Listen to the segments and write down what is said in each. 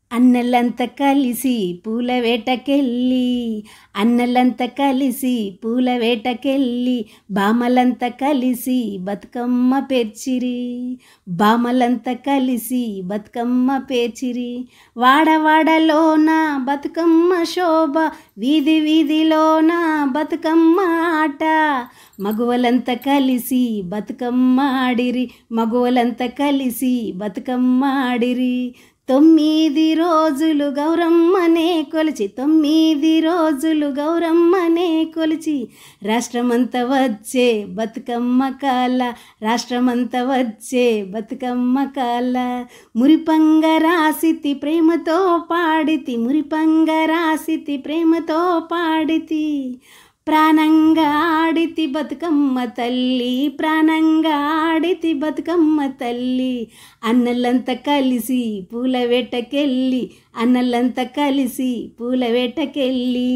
అన్నలంతా కలిసి పూల వేటకెళ్ళి అన్నలంతా కలిసి పూల వేటకెళ్ళి బామలంతా కలిసి బతుకమ్మ పేర్చిరి బామలంతా కలిసి బతుకమ్మ పేర్చిరి వాడవాడలోన బతుకమ్మ శోభ వీధి వీధిలోన బతుకమ్మ ఆట మగవలంతా కలిసి బతుకమ్మ ఆడిరి మగవలంతా కలిసి బతుకమ్మ ఆడిరి 9 రోజులు గౌరమ్మనే కొలిచి 9 రోజులు గౌరమ్మనే కొలిచి రాష్ట్రమంతా వచ్చే బతుకమ్మ కాల రాష్ట్రమంతా వచ్చే బతుకమ్మ కాల మురిపంగ రాసితి ప్రేమతో పాడితి మురిపంగ రాసితి ప్రేమతో పాడితి ప్రాణంగా ఆడితి బతుకమ్మ తల్లి ప్రాణంగా ఆడితి బతుకమ్మ తల్లి అన్నలంతా కలిసి పూల వేటకెళ్ళి అన్నలంతా కలిసి పూల వేటకెళ్ళి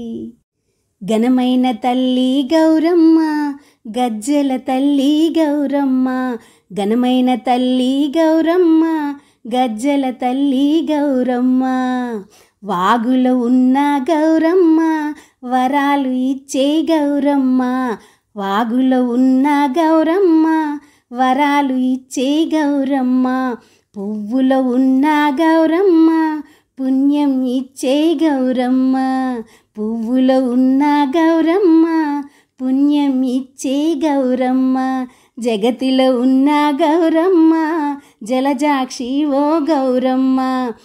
ఘనమైన తల్లి గౌరమ్మ గజ్జెల తల్లి గౌరమ్మ ఘనమైన తల్లి గౌరమ్మ గజ్జెల తల్లి గౌరమ్మ వాగులో ఉన్న గౌరమ్మ వరాలు ఇచ్చే గౌరమ్మ వాగులో ఉన్న గౌరమ్మ వరాలు ఇచ్చే గౌరమ్మ పువ్వులో ఉన్న గౌరమ్మ పుణ్యం ఇచ్చే గౌరమ్మ పువ్వులో ఉన్న గౌరమ్మ పుణ్యం ఇచ్చే గౌరమ్మ జగతిలో ఉన్న గౌరమ్మ జలజాక్షి ఓ గౌరమ్మ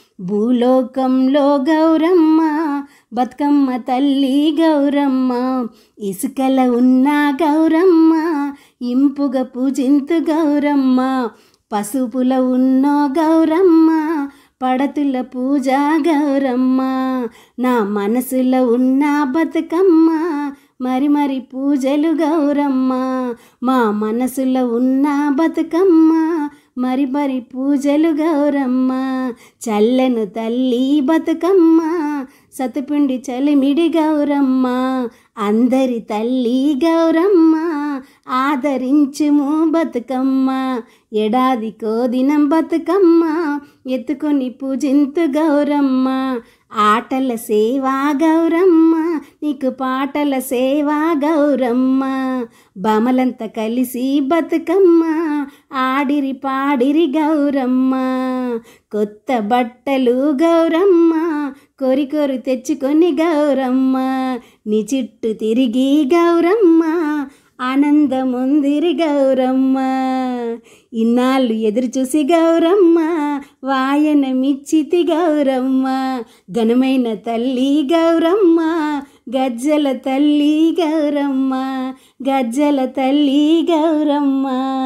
భూలోకంలో గౌరమ్మ బతుకమ్మ తల్లి గౌరమ్మ ఇసుకల ఉన్న గౌరమ్మ ఇంపుగా పూజింతు గౌరమ్మ పసుపుల ఉన్న గౌరమ్మ పడతుల పూజ గౌరమ్మ నా మనసులో ఉన్న బతుకమ్మ మరి మరి పూజలు గౌరమ్మ మా మనసులో ఉన్న బతుకమ్మ మరి మరి పూజలు గౌరమ్మ చల్లను తల్లి బతుకమ్మ సతుపిండి చలిమిడి గౌరమ్మ అందరి తల్లి గౌరమ్మ ఆదరించుము బతుకమ్మ ఏడాదికో దినం బతుకమ్మ ఎత్తుకొని పూజింతు గౌరమ్మ ఆటల సేవా గౌరమ్మ నీకు పాటల సేవా గౌరమ్మ బామలంతా కలిసి బతుకమ్మ ఆడిరి పాడిరి గౌరమ్మ కొత్త బట్టలు గౌరమ్మ కొరి కొరి తెచ్చుకొని గౌరమ్మ నీ చుట్టూ తిరిగి గౌరమ్మ ఆనందముందిరి గౌరమ్మ ఇన్నాళ్ళు ఎదురు చూసి గౌరమ్మ వాయనమిచ్చితి గౌరమ్మ ఘనమైన తల్లి గౌరమ్మ గజ్జల తల్లి గౌరమ్మ గజ్జల తల్లి గౌరమ్మ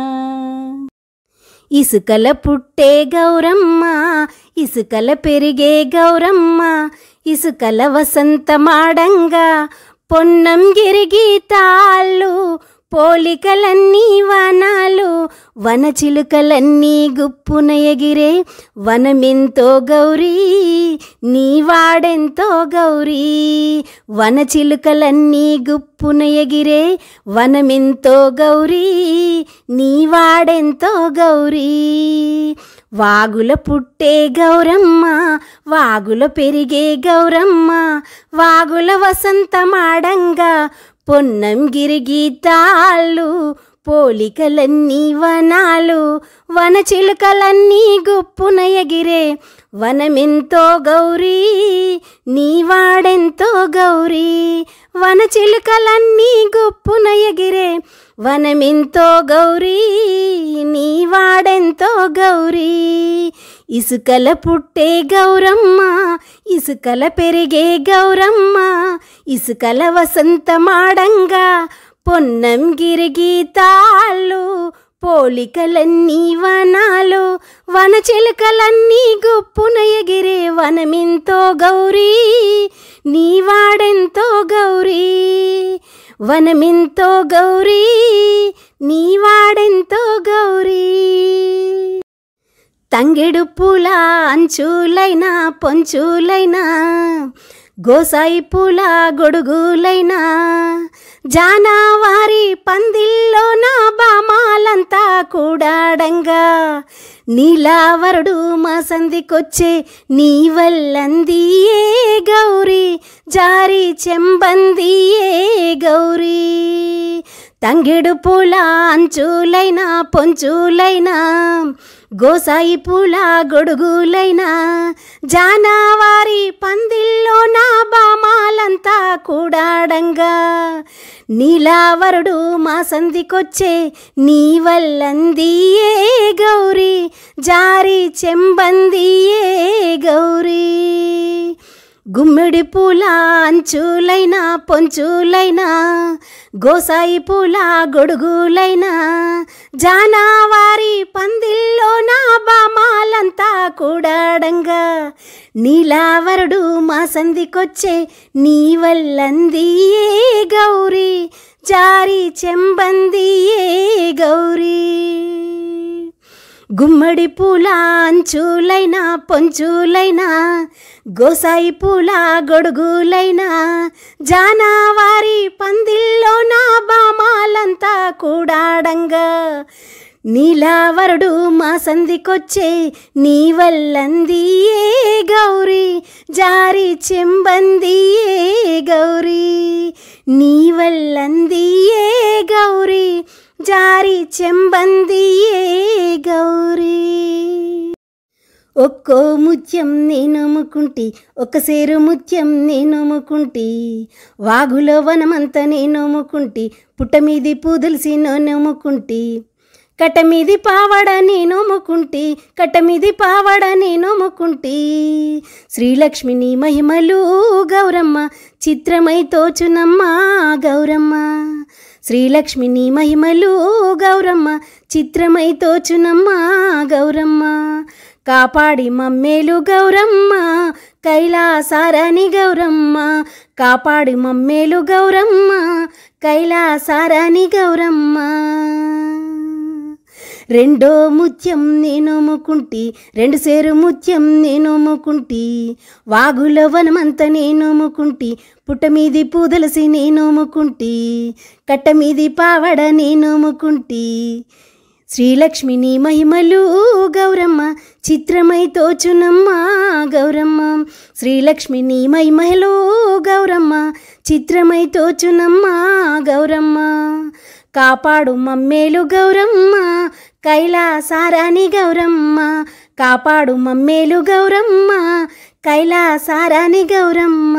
ఇసుకల పుట్టే గౌరమ్మ ఇసుకల పెరిగే గౌరమ్మ ఇసుకల వసంతమాడంగా పొన్నం గిరిగి తాళ్ళు పోలికలన్నీ వనాలు వనచిలుకలన్నీ గుప్పున ఎగిరే వనమెంతో గౌరీ నీ వాడెంతో గౌరీ వనచిలుకలన్నీ గుప్పున ఎగిరే వనమెంతో గౌరీ నీ వాడెంతో గౌరీ వాగుల పుట్టే గౌరమ్మ వాగుల పెరిగే గౌరమ్మ వాగుల వసంతమాడంగా పొన్నం గిరిగి తాళ్ళు పోలికలన్నీ వనాలు వనచిలుకలన్నీ గుప్పున ఎగిరే వనమెంతో గౌరీ నీ వాడెంతో గౌరీ వనచిలుకలన్నీ గుప్పున ఎగిరే వనమెంతో గౌరీ నీ వాడెంతో గౌరీ ఇసుకల పుట్టే గౌరమ్మ ఇసుకల పెరిగే గౌరమ్మ ఇసుకల వసంతమాడంగా పొన్నం గిరిగి తాళ్ళు పోలికలన్నీ వనాలు వనచిలుకలన్నీ గుప్పున ఎగిరే వనమెంతో గౌరీ నీ వాడెంతో గౌరీ వనమెంతో గౌరీ నీ వాడెంతో గౌరీ తంగెడు పూల అంచులైనా పొంచులైనా గోసాయి పూల గొడుగులైనా జానవారి పందిల్లోన బామాలంతా కూడాడంగా నీలావరుడు మా సందికొచ్చే నీ వల్లందియే గౌరీ జారి చెంబందియే గౌరీ తంగెడు పూల అంచులైనా పొంచులైనా గోసాయి పూల గొడుగులైనా జానవారి పందిల్లో నా బామాలంతా కూడాడంగా నీలావరుడు మా సందికొచ్చే నీ వల్లందియే గౌరీ జారి చెంబందియే గౌరీ గుమ్మిడి పూల అంచులైనా పొంచులైనా గోసాయి పూల గొడుగులైనా జానవారి పందిల్లో నా బామాలంతా కూడాడంగా నీలావరుడు మా సందికొచ్చే నీ వల్లందియే గౌరీ జారి చెంబందియే గౌరీ గుమ్మడి పూల అంచులైనా పొంచులైనా గోసాయి పూల గొడుగులైనా జానవారి పందిల్లో నా బామాలంతా కూడాడంగా నీలావరుడు మా సందికొచ్చే నీ వల్లందియే గౌరీ జారి చెంబందియే గౌరీ నీ వల్లందియే గౌరీ జారి చెంబందియే గౌరీ ఒక్కో ముత్యం నేనమ్ముకుంటి ఒక సేరు ముత్యం నేనమ్ముకుంటి వాగులో వనమంత నేనమ్ముకుంటి పుట్టమీది పూదలిసి నమ్ముకుంటి కట్టమీది పావడ నేనమ్ముకుంటి కట్టమీది పావడ నేనమ్ముకుంటి శ్రీలక్ష్మిని మహిమలు గౌరమ్మ చిత్రమై తోచునమ్మ గౌరమ్మ శ్రీలక్ష్మిని మహిమలు గౌరమ్మ చిత్రమై తోచునమ్మ గౌరమ్మ కాపాడి మమ్మేలు గౌరమ్మ కైలాసారాని గౌరమ్మ కాపాడి మమ్మేలు గౌరమ్మ కైలాసారాని గౌరమ్మ రెండో ముత్యం నేనమ్ముకుంటి రెండు సేరు ముత్యం నేనమ్ముకుంటి వాగులో వనమంత నేనమ్ముకుంటి పుట్టమీది పూదలసి నేనమ్ముకుంటి కట్టమీది పావడ నేనమ్ముకుంటి శ్రీలక్ష్మిని మహిమలు గౌరమ్మ చిత్రమై తోచునమ్మ గౌరమ్మ శ్రీలక్ష్మిని మహిమలు గౌరమ్మ చిత్రమై తోచునమ్మ గౌరమ్మ కాపాడు మమ్మేలు గౌరమ్మ కైలాసారాని గౌరమ్మ కాపాడు మమ్మేలు గౌరమ్మ కైలాసారాని గౌరమ్మ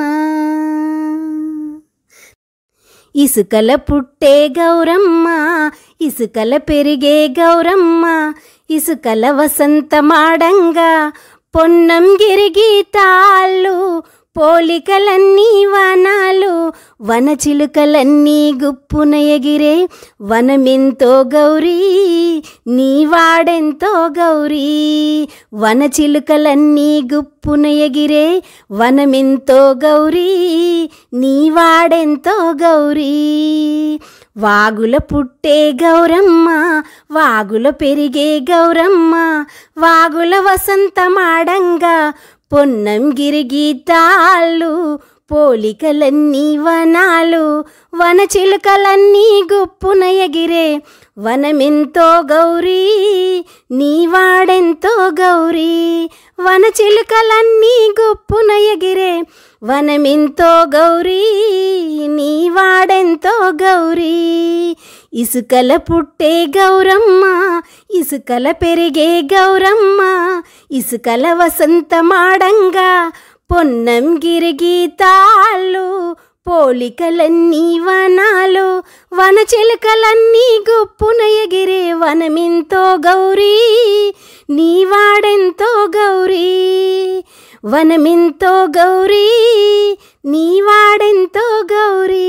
ఇసుకల పుట్టే గౌరమ్మ ఇసుకల పెరిగే గౌరమ్మ ఇసుకల వసంతమాడంగా పొన్నం గిరిగి తాళ్ళు పోలికలన్నీ వనాలు వనచిలుకలన్నీ గుప్పున ఎగిరే వనమెంతో గౌరీ నీవాడెంతో గౌరీ వనచిలుకలన్నీ గుప్పున ఎగిరే వనమెంతో గౌరీ నీవాడెంతో గౌరీ వాగుల పుట్టే గౌరమ్మ వాగుల పెరిగే గౌరమ్మ వాగుల వసంతమాడంగా పొన్నం గిరిగి తాళ్ళు పోలికలన్నీ వనాలు వనచిలుకలన్నీ గుప్పున ఎగిరే వనమెంతో గౌరీ నీవాడెంతో గౌరీ వనచిలుకలన్నీ గుప్పున ఎగిరే వనమెంతో గౌరీ నీవాడెంతో గౌరీ ఇసుకల పుట్టే గౌరమ్మ ఇసుకల పెరిగే గౌరమ్మ ఇసుకల వసంతమాడంగా పొన్నం గిరిగి తాళ్ళు పోలికలన్నీ వనాలు వనచిలుకలన్నీ గుప్పున ఎగిరే వనమెంతో గౌరీ నీవాడెంతో గౌరీ వనమెంతో గౌరీ నీవాడెంతో గౌరీ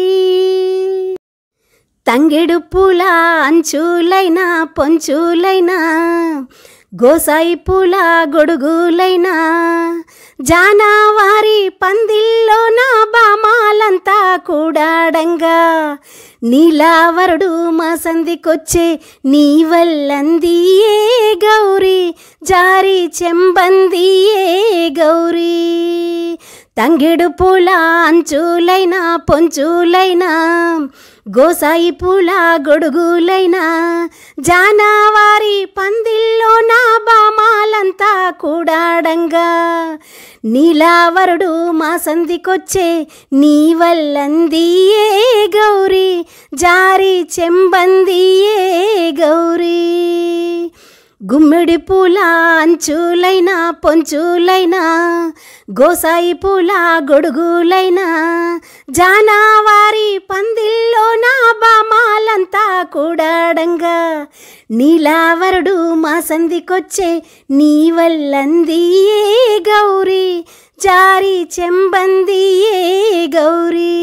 తంగెడు పూల అంచులైనా పొంచులైనా గోసాయి పూల గొడుగులైనా జానవారి పందిల్లో నా బామాలంతా కూడాడంగా నీలావరుడు మా సందికొచ్చే నీ వల్లందియే గౌరీ జారి చెంబందియే గౌరీ తంగెడు పూల అంచులైనా పొంచులైనా గోసాయి పూల గొడుగులైనా జానవారి పందిల్లో నా బామాలంతా కూడాడంగా నీలావరుడు మా సంధికొచ్చే నీ వల్లందియే గౌరీ జారి చెంబందియే గౌరీ గుమ్మిడి పూల అంచులైనా పొంచులైనా గోసాయి పూల గొడుగులైనా జానవారి పందిల్లో నా బామాలంతా కూడాడంగా నీలావరుడు మా సంధికొచ్చే నీ వల్లందియే గౌరీ జారి చెంబందియే గౌరీ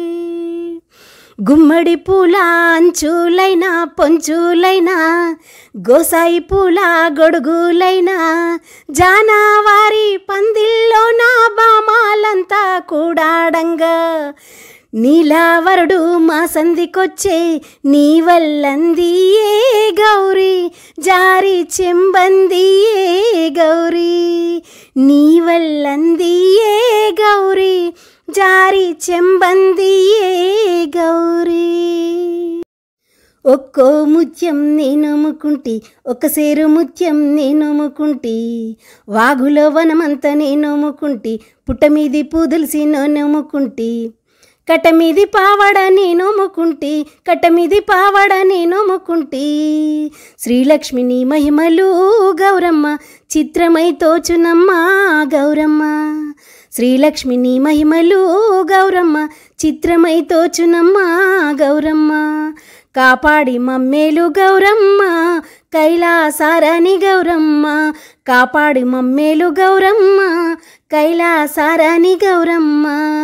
గుమ్మడి పూల అంచులైనా పొంచులైనా గోసాయి పూల గొడుగులైనా జానవారి పందిల్లో నా బామాలంతా కూడాడంగా నీలావరుడు మా సంధికొచ్చే నీ వల్లందియే గౌరీ జారి చెంబందియే గౌరీ నీ వల్లందియే గౌరీ జారి చెంబందియే గౌరీ ఒక్కో ముత్యం నేనమ్ముకుంటి ఒక సేరు ముత్యం నేనమ్ముకుంటి వాగులో వనమంత నేనమ్ముకుంటి పుట్టమీది పూదుల్సి నమ్ముకుంటి కట్టమీది పావడ నేనమ్ముకుంటి కట్టమీది పావడ నేనమ్ముకుంటి శ్రీలక్ష్మిని మహిమలు గౌరమ్మ చిత్రమై తోచునమ్మ గౌరమ్మ శ్రీలక్ష్మిని మహిమలు గౌరమ్మ చిత్రమై తోచునమ్మ గౌరమ్మ కాపాడి మమ్మేలు గౌరమ్మ కైలాసారాని గౌరమ్మ కాపాడి మమ్మేలు గౌరమ్మ కైలాసారాని గౌరమ్మ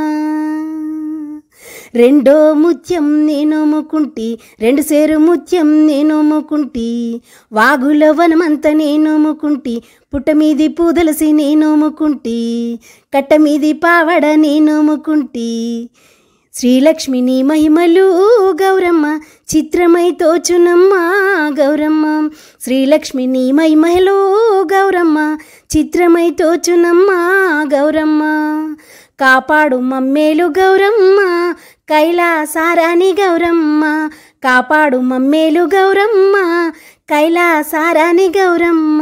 రెండో ముత్యం నేనమ్ముకుంటి రెండు సేరు ముత్యం నేనమ్ముకుంటి వాగులో వనమంత నేనమ్ముకుంటి పుట్టమీది పూదలసి నేనమ్ముకుంటి కట్టమీది పావడ నేనమ్ముకుంటి శ్రీలక్ష్మిని మహిమలు గౌరమ్మ చిత్రమై తోచునమ్మ గౌరమ్మ శ్రీలక్ష్మిని మహిమలు గౌరమ్మ చిత్రమై తోచునమ్మ గౌరమ్మ కాపాడు మమ్మేలు గౌరమ్మ కైలాసారాని గౌరమ్మ కాపాడు మమ్మేలు గౌరమ్మ కైలాసారాని గౌరమ్మ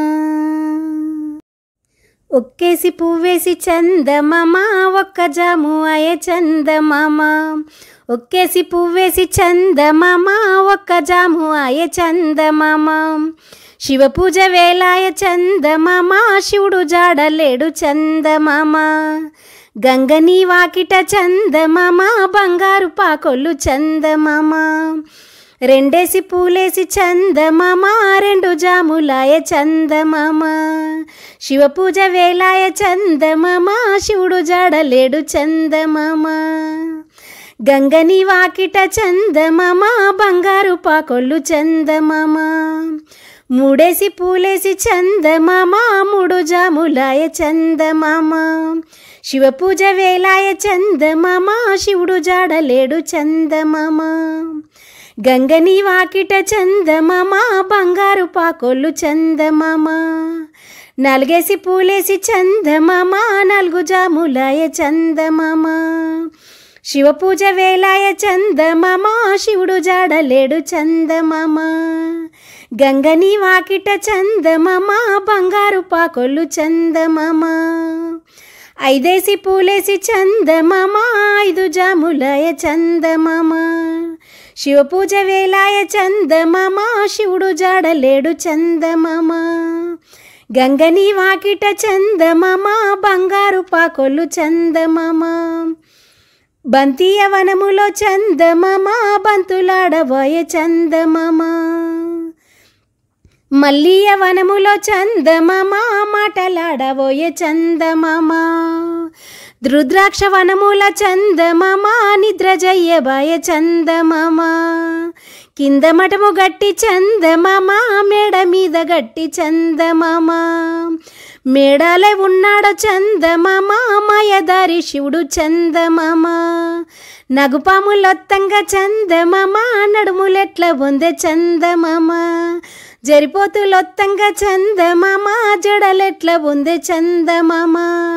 ఒక్కేసి పువ్వేసి చందమామ ఒక్క జాము అయ చందమామ ఒక్కేసి పువ్వేసి చందమామ ఒక్క జాము అయ చందమామ శివ పూజ వేలాయ చందమామ శివుడు జాడలేడు చందమామ గంగని వాకిట చందమామ బంగారు పాకొల్లు చందమామ రెండేసి పూలేసి చందమామ రెండు జాములాయ చందమామ శివ పూజ వేలాయ చందమామ శివుడు జాడలేడు చందమామ గంగని వాకిట చందమామ బంగారు పాకొల్లు చందమామ మూడేసి పూలేసి చందమామ మూడు జాములాయ చందమామ శివ పూజ వేలాయ చందమామ శివుడు జాడలేడు చందమామ గంగని వాకిట చందమామ బంగారు పాకొల్లు చందమామ నలుగేసి పూలేసి చందమామ నాలుగు జాములాయ చందమామ శివ పూజ వేలాయ చందమామ శివుడు జాడలేడు చందమామ గంగని వాకిట చందమామ బంగారు పాకొల్లు చందమామ ఐదేసి పూలేసి చందమామ ఐదు జాములాయ చందమామ శివ పూజ వేలాయ చందమామ శివుడు జాడలేడు చందమామ గంగని వాకిట చందమామ బంగారు పాకొల్లు చందమామ బంతియ వనములో చందమామ బంతులాడబోయ చందమామ మల్లియ వనములో చందమామ మాటలాడబోయ చందమామ రుద్రాక్ష వనముల చందమామ నిద్ర జయ్యబాయ చందమామ కింద మఠము గట్టి చందమామ మేడ మీద గట్టి చందమామ మేడాలై ఉన్నాడు చందమామ మాయదారి శివుడు చందమామ నగుపాములొత్తంగా చందమామ నడుములెట్ల బొందె చందమామ జరిపోతులొత్తంగా చందమామ జడలెట్ల ఉందే చందమామ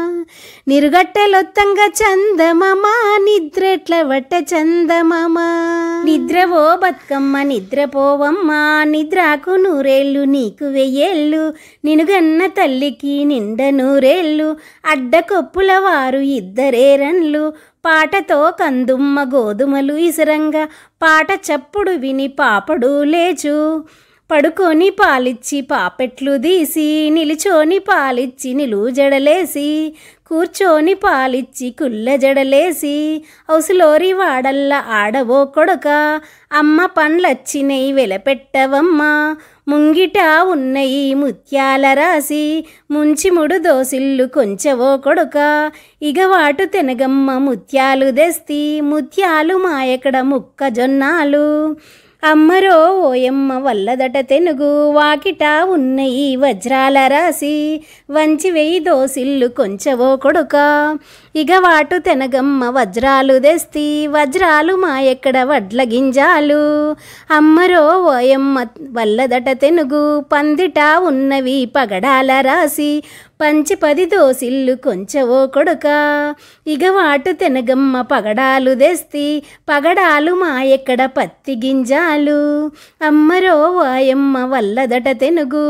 నిరుగట్టెలొత్తంగా చందమామ నిద్రెట్ల వట్టె చందమామ నిద్రవో బతుకమ్మ నిద్రపోవమ్మ నిద్రకు నూరేళ్ళు నీకు వెయ్యేళ్ళు నినుగన్న తల్లికి నిండ నూరేళ్ళు అడ్డకొప్పుల వారు ఇద్దరేరన్లు పాటతో కందుమ్మ గోధుమలు ఇసరంగా పాట చప్పుడు విని పాపడు లేచు పడుకొని పాలిచ్చి పాపెట్లు తీసి నిలుచోని పాలిచ్చి నిలువు జడలేసి కూర్చొని పాలిచ్చి కుల్ల జడలేసి ఔసులోరి వాడల్ల ఆడవో కొడుక అమ్మ పండ్లచ్చినయి వెలపెట్టవమ్మ ముంగిట ఉన్నయి ముత్యాల రాసి ముంచిముడు దోసిల్లు కొంచెవో కొడుక ఇగవాటు తెనగమ్మ ముత్యాలు దెస్తి ముత్యాలు మాయకడ ముక్కజొన్నాలు అమ్మరో ఓయమ్మ వల్లదట తెనుగు వాకిట ఉన్నయి వజ్రాల రాసి వంచి వెయ్యి దోసిల్లు కొంచెవో కొడుక ఇగవాటు తెనగమ్మ వజ్రాలు దెస్తి వజ్రాలు మాయెక్కడ వడ్ల గింజాలు అమ్మరో ఓయమ్మ వల్లదట తెనుగు పందిట ఉన్నవి పగడాల రాసి పంచి 10 దోసిల్లు కొంచెవో కొడుక ఇగవాటు తెనగమ్మ పగడాలు దెస్తి పగడాలు మాయెక్కడ పత్తి గింజాలు అమ్మరో వాయమ్మ వల్లదట తెనుగు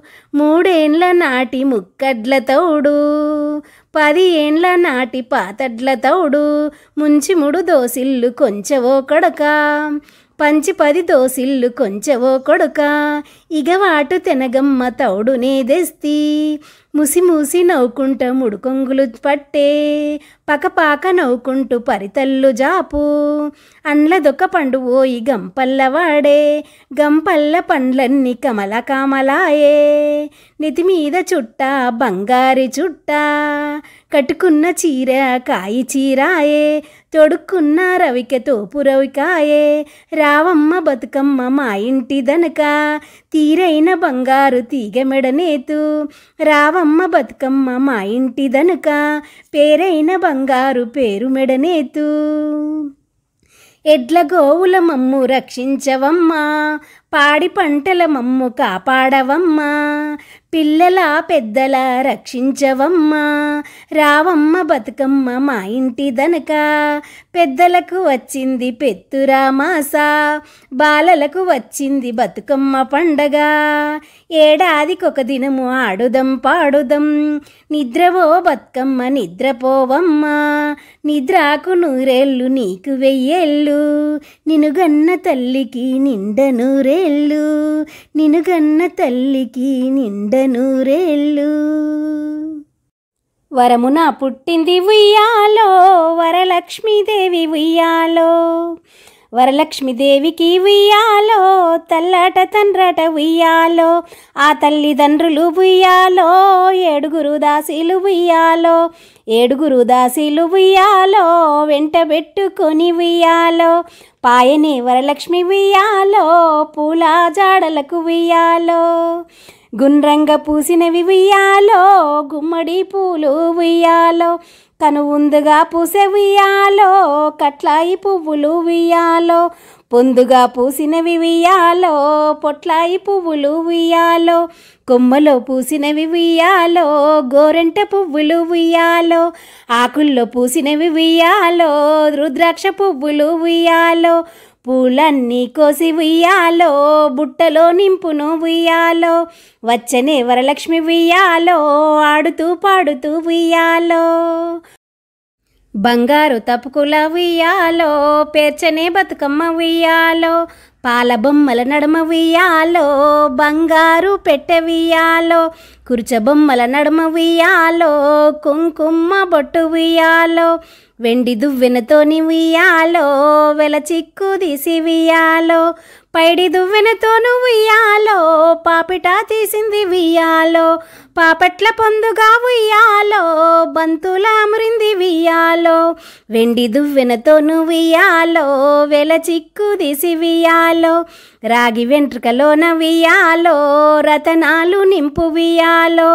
3 ఏండ్ల నాటి ముక్కడ్ల తౌడు 10 ఏండ్ల నాటి పాతడ్ల తౌడు ముంచిముడు దోసిల్లు కొంచెవో కొడుక పంచి 10 దోసిల్లు కొంచెవో కొడుక ఇగవాటు తెనగమ్మ తౌడునే దెస్తి ముసి మూసి నవ్వుకుంట ముడుకొంగులు పట్టే పకపాక నవ్వుకుంటూ పరితల్లు జాపు అండ్లదొక్క పండు ఓయి గంపల్ల వాడే గంపల్ల పండ్లన్నీ కమల కామలాయే నెతి మీద చుట్ట బంగారి చుట్ట కట్టుకున్న చీర కాయి చీరాయే తొడుక్కున్న రవిక తోపు రవికాయే రావమ్మ బతుకమ్మ మా ఇంటి దనక తీరైన బంగారు తీగ మెడనేతు రావమ్మ బతుకమ్మ మా ఇంటి దనక పేరైన బంగారు పేరు మెడనేతు ఎడ్ల గోవుల మమ్ము రక్షించవమ్మా పాడి పంటల మమ్ము కాపాడవమ్మా పిల్లల పెద్దల రక్షించవమ్మా రావమ్మ బతుకమ్మ మా ఇంటి దనక పెద్దలకు వచ్చింది పెత్తురామాస బాలలకు వచ్చింది బతుకమ్మ పండగ ఏడాదికొక దినము ఆడుదం పాడుదం నిద్రవో బతుకమ్మ నిద్రపోవమ్మ నిద్రకు నూరేళ్ళు నీకు వెయ్యేళ్ళు నినుగన్న తల్లికి నిండ నూరేళ్ళు నినుగన్న తల్లికి నిండ నూరేళ్ళు వరమున పుట్టింది ఉయ్యాలో వరలక్ష్మీదేవి ఉయ్యాలో వరలక్ష్మీదేవికి ఉయ్యాలో తల్లాట తండ్రట ఉయ్యాలో ఆ తల్లిదండ్రులు ఉయ్యాలో 7 దాసీలు ఉయ్యాలో 7 దాసీలు ఉయ్యాలో వెంటబెట్టుకొని ఉయ్యాలో పాయనే వరలక్ష్మి ఉయ్యాలో పూల జాడలకు ఉయ్యాలో గుండ్రంగా పూసినవి ఉయ్యాలో గుమ్మడి పూలు ఉయ్యాలో కనువుందుగా పూసే ఉయ్యాలో కట్లాయి పువ్వులు ఉయ్యాలో పొందుగా పూసినవి ఉయ్యాలో పొట్లాయి పువ్వులు ఉయ్యాలో కొమ్మలో పూసినవి ఉయ్యాలో గోరెంట పువ్వులు ఉయ్యాలో ఆకుల్లో పూసినవి ఉయ్యాలో రుద్రాక్ష పువ్వులు ఉయ్యాలో పూలన్నీ కోసి ఉయ్యాలో బుట్టలో నింపును ఉయ్యాలో వచ్చనే వరలక్ష్మి ఉయ్యాలో ఆడుతూ పాడుతూ ఉయ్యాలో బంగారు తప్పుకుల ఉయ్యాలో పేర్చనే బతుకమ్మ ఉయ్యాలో పాల బొమ్మల నడుమ ఉయ్యాలో బంగారు పెట్టె ఉయ్యాలో కుర్చ బొమ్మల నడుమ ఉయ్యాలో కుంకుమ బొట్టు ఉయ్యాలో వెండి దువ్వెనతోని ఉయ్యాలో వెల చిక్కు తీసి ఉయ్యాలో పైడి దువ్వెనతోను ఉయ్యాలో పాపిట తీసింది ఉయ్యాలో పాపట్ల పొందుగా ఉయ్యాలో బంతుల అమరింది ఉయ్యాలో వెండి దువ్వెనతోను ఉయ్యాలో వెల చిక్కు తీసి ఉయ్యాలో రాగి వెంట్రుకలోన ఉయ్యాలో రతనాలు నింపు ఉయ్యాలో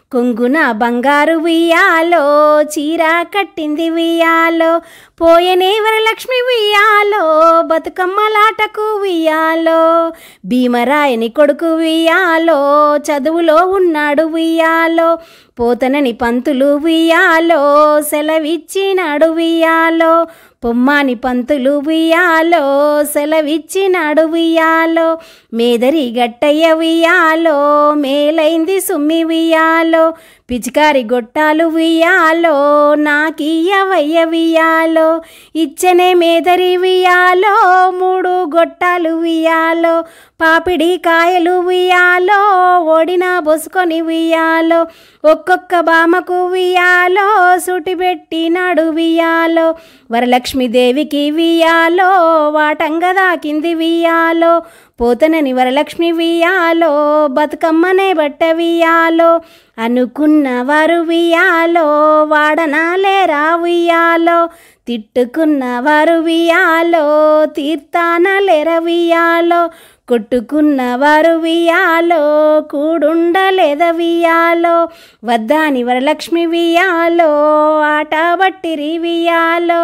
కొంగున బంగారు ఉయ్యాలో చీర కట్టింది ఉయ్యాలో పోయనే వరలక్ష్మి ఉయ్యాలో బతుకమ్మలాటకు ఉయ్యాలో భీమరాయని కొడుకు ఉయ్యాలో చదువులో ఉన్నాడు ఉయ్యాలో పోతనని పంతులు ఉయ్యాలో సెలవిచ్చినాడు ఉయ్యాలో పొమ్మాని పంతులు ఉయ్యాలో సెలవిచ్చినాడు ఉయ్యాలో మేదరి గట్టయ్య ఉయ్యాలో మేలైంది సుమ్మి ఉయ్యాలో పిచికారి గొట్టాలు ఉయ్యాలో నాకియ్యవయ్య ఉయ్యాలో ఇచ్చనే మేదరి ఉయ్యాలో 3 గొట్టాలు ఉయ్యాలో పాపిడి కాయలు ఉయ్యాలో ఓడిన బొసుకొని ఉయ్యాలో ఒక్కొక్క బామకు ఉయ్యాలో సుటి పెట్టినాడు ఉయ్యాలో వరలక్ష్మీదేవికి ఉయ్యాలో వాటంగ దాకింది ఉయ్యాలో పోతనని వరలక్ష్మి ఉయ్యాలో బతుకమ్మనే బట్ట ఉయ్యాలో అనుకున్న వారు ఉయ్యాలో వాడనాలేరా ఉయ్యాలో తిట్టుకున్న వారు ఉయ్యాలో తీర్థానలేర ఉయ్యాలో కొట్టుకున్న వారు ఉయ్యాలో కూడుండలేద ఉయ్యాలో వద్దాని వరలక్ష్మి ఉయ్యాలో ఆట బట్టిరి ఉయ్యాలో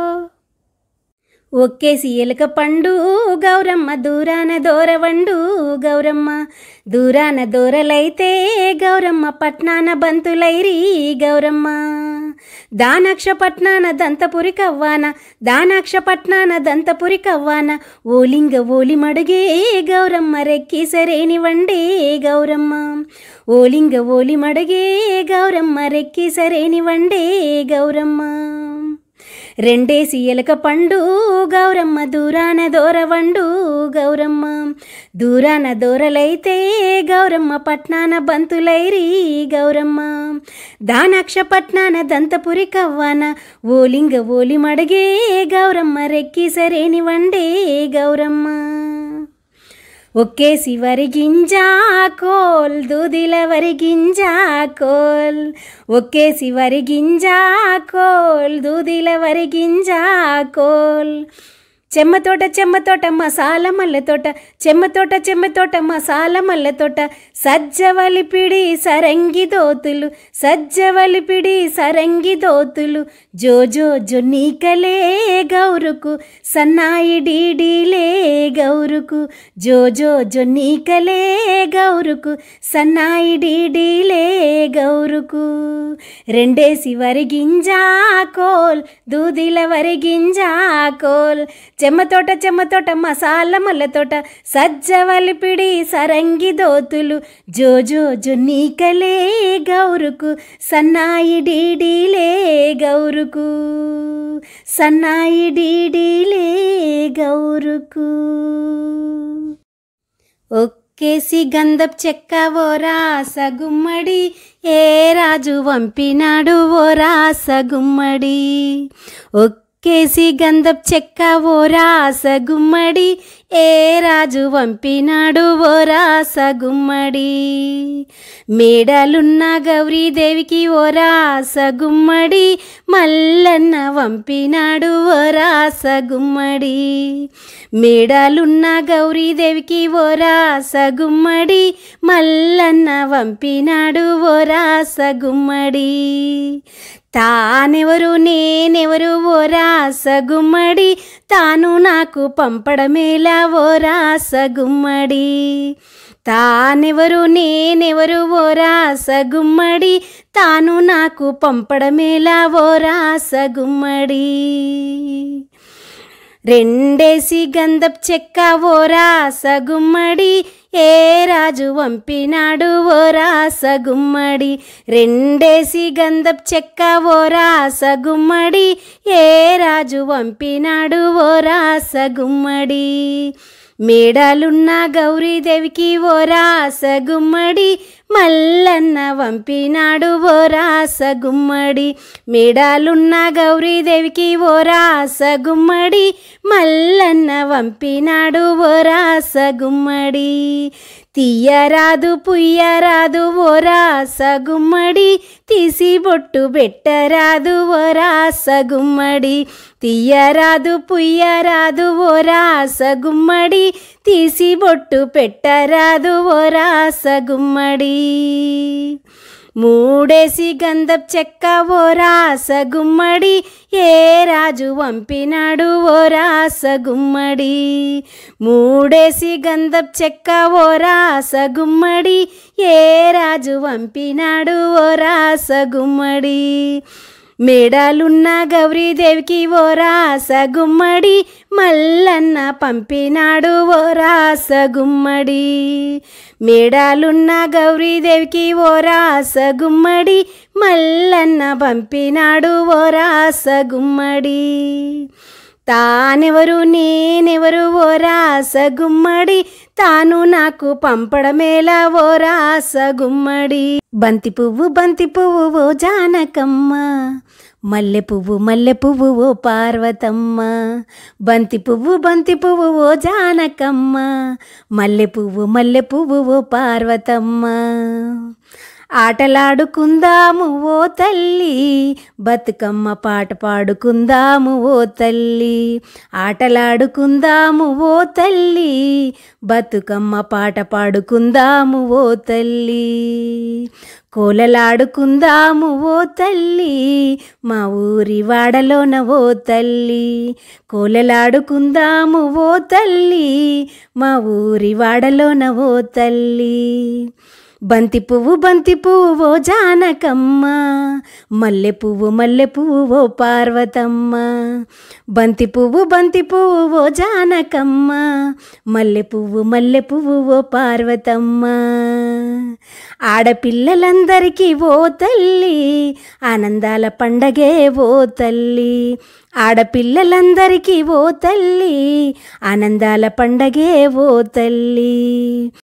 ఒక్కేసి ఎలుక పండు గౌరమ్మ దూరాన దూరవండు గౌరమ్మ దూరాన దూరలైతే గౌరమ్మ పట్నాన బంతులైరి గౌరమ్మ దానాక్ష పట్నాన దంతపురి కవ్వాన దానాక్ష పట్నాన దంతపురి కవ్వాన ఓలింగ ఓలి మడుగే గౌరమ్మ రెక్కి సరేని వండే గౌరమ్మ ఓలింగ ఓలి మడుగే గౌరమ్మ రెక్కి సరేని వండే గౌరమ్మ రెండేసి ఎలుక పండు గౌరమ్మ దూరాన దూరవండు గౌరమ్మ దూరాన దూరలైతే గౌరమ్మ పట్నాన బంతులైరి గౌరమ్మ దానాక్ష పట్నాన దంతపురి కవ్వాన ఓలింగ ఓలి మడిగే గౌరమ్మ రెక్కి సరేని వండే గౌరమ్మ ఒక్కేసి వరిగింజ కోల్ దూదిల వరిగింజ కోల్ ఒక్కేసి వరిగింజ కోల్ దూదిల వరిగింజ కోల్ చెమ్మతోట మసాల మల్లె తోట చెమ్మతోట మసాల మల్లె తోట సజ్జవలిపిడి సరంగి దోతులు సజ్జవలిపిడి సరంగి దోతులు జోజో జొన్నీకలే గౌరుకు సన్నాయి డీడీలే గౌరుకు జోజో జొన్నీకలే గౌరుకు సన్నాయి డీడీలే గౌరుకు రెండేసి వరిగింజ కోల్ దూదిల వరిగింజ కోల్ చెమ్మతోట మసాల మల్లె తోట సజ్జవలిపిడి సరంగి దోతులు జోజో జొన్నీకలే గౌరుకు సన్నాయి డీడీలే గౌరుకు సన్నాయి డీడీలే గౌరుకు ఒక్కేసి గంధపు చెక్క ఓ రాస గుమ్మడి ఏ రాజు వంపినాడు ఓ రాస గుమ్మడి ఒక్కేసి గంధపు చెక్క ఓ రాస గుమ్మడి ఏ రాజు వంపినాడు ఓ రాస గుమ్మడి మేడలున్న గౌరీదేవికి ఓ రాస గుమ్మడి మల్లన్న వంపినాడు ఓ రాస గుమ్మడి మేడలున్న గౌరీదేవికి ఓ రాస గుమ్మడి మల్లన్న వంపినాడు ఓ రాస గుమ్మడి తానెవరు నేనెవరు ఓ రాస గుమ్మడి తాను నాకు పంపడమేలా ఓ రాస గుమ్మడి తానెవరు నేనెవరు ఓ రాస గుమ్మడి తాను నాకు పంపడమేలా ఓ రాస గుమ్మడి రెండేసి గంధపు చెక్క ఓ రాస గుమ్మడి ఏ రాజు వంపినాడు ఓ రాస గుమ్మడి రెండేసి గంధపు చెక్క ఓ రాస గుమ్మడి ఏ రాజు వంపినాడు ఓ రాస గుమ్మడి మేడలున్న గౌరీదేవికి ఓ రాస గుమ్మడి మల్లన్న వంపినాడు ఓ రాస గుమ్మడి మేడలున్న గౌరీదేవికి ఓ రాస గుమ్మడి మల్లన్న వంపినాడు ఓ రాస గుమ్మడి తీయరాదు పుయ్యరాదు ఓ రాస గుమ్మడి తీసి బొట్టు పెట్టరాదు ఓ రాస గుమ్మడి తీయరాదు పుయ్యరాదు ఓ రాస గుమ్మడి తీసి బొట్టు పెట్టరాదు ఓ రాస గుమ్మడి మూడేసి గంధపు చెక్క ఓ రాస గుమ్మడి ఏ రాజు వంపినాడు ఓ రాస గుమ్మడి. మూడేసి గంధపు చెక్క ఓ రాస గుమ్మడి ఏ రాజు వంపినాడు ఓ రాస గుమ్మడి. మేడాలున్న గౌరీదేవికి ఓ రాస గుమ్మడి మల్లన్న పంపినాడు ఓ రాస గుమ్మడి. మేడాలున్న గౌరీదేవికి ఓ రాస గుమ్మడి మల్లన్న పంపినాడు ఓ రాస గుమ్మడి. తానెవరు నేనెవరు ఓ రాస గుమ్మడి తాను నాకు పంపడమేలా ఓ రాస గుమ్మడి. బంతి పువ్వు ఓ జానకమ్మ మల్లె పువ్వు ఓ పార్వతమ్మ. బంతి పువ్వు ఓ జానకమ్మ మల్లె పువ్వు ఓ పార్వతమ్మ. ఆటలాడుకుందాము ఓ తల్లి బతుకమ్మ పాట పాడుకుందాము ఓ తల్లి. ఆటలాడుకుందాము ఓ తల్లి బతుకమ్మ పాట పాడుకుందాము ఓ తల్లి. కోలలాడుకుందాము ఓ తల్లి మా ఊరి వాడలోన ఓ తల్లి. కోలలాడుకుందాము ఓ తల్లి మా ఊరి వాడలోన ఓ తల్లి. బంతి పువ్వు ఓ జానకమ్మ మల్లె పువ్వు ఓ పార్వతమ్మ. బంతి పువ్వు ఓ జానకమ్మ మల్లె పువ్వు ఓ పార్వతమ్మ. ఆడపిల్లలందరికీ ఓ తల్లి ఆనందాల పండగే ఓ తల్లి. ఆడపిల్లలందరికీ ఓ తల్లి ఆనందాల పండగే ఓ తల్లి.